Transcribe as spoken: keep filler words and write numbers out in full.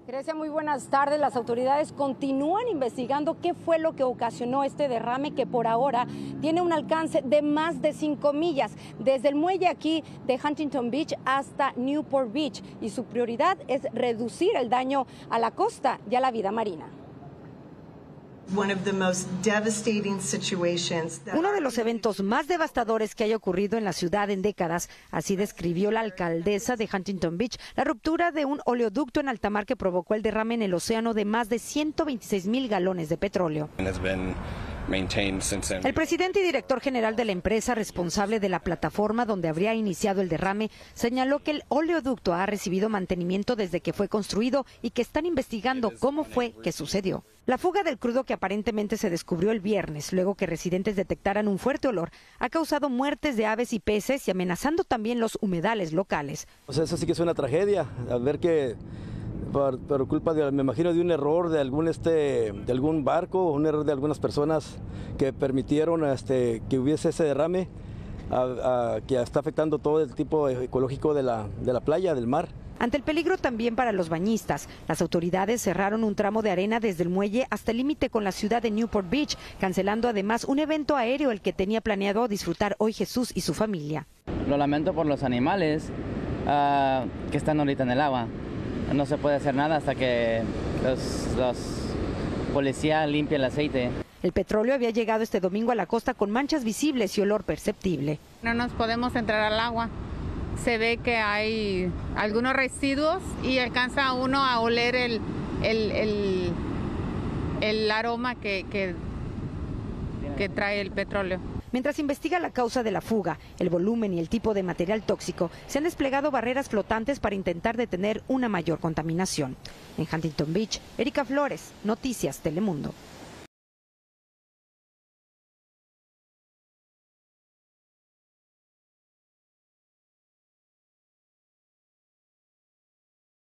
Grecia, muy buenas tardes. Las autoridades continúan investigando qué fue lo que ocasionó este derrame que por ahora tiene un alcance de más de cinco millas, desde el muelle aquí de Huntington Beach hasta Newport Beach, y su prioridad es reducir el daño a la costa y a la vida marina. Uno de los eventos más devastadores que haya ocurrido en la ciudad en décadas, así describió la alcaldesa de Huntington Beach la ruptura de un oleoducto en alta mar que provocó el derrame en el océano de más de ciento veintiséis mil galones de petróleo. El presidente y director general de la empresa responsable de la plataforma donde habría iniciado el derrame señaló que el oleoducto ha recibido mantenimiento desde que fue construido y que están investigando cómo fue que sucedió. La fuga del crudo, que aparentemente se descubrió el viernes, luego que residentes detectaran un fuerte olor, ha causado muertes de aves y peces y amenazando también los humedales locales. Pues eso sí que es una tragedia, al ver que por, por culpa, de, me imagino, de un error de algún este, de algún barco, un error de algunas personas que permitieron este, que hubiese ese derrame, a, a, que está afectando todo el tipo ecológico de la, de la playa, del mar. Ante el peligro también para los bañistas, las autoridades cerraron un tramo de arena desde el muelle hasta el límite con la ciudad de Newport Beach, cancelando además un evento aéreo el que tenía planeado disfrutar hoy Jesús y su familia. Lo lamento por los animales uh, que están ahorita en el agua. No se puede hacer nada hasta que los, los policías limpien el aceite. El petróleo había llegado este domingo a la costa con manchas visibles y olor perceptible. No nos podemos entrar al agua. Se ve que hay algunos residuos y alcanza uno a oler el, el, el, el aroma que, que, que trae el petróleo. Mientras investiga la causa de la fuga, el volumen y el tipo de material tóxico, se han desplegado barreras flotantes para intentar detener una mayor contaminación. En Huntington Beach, Erika Flores, Noticias Telemundo.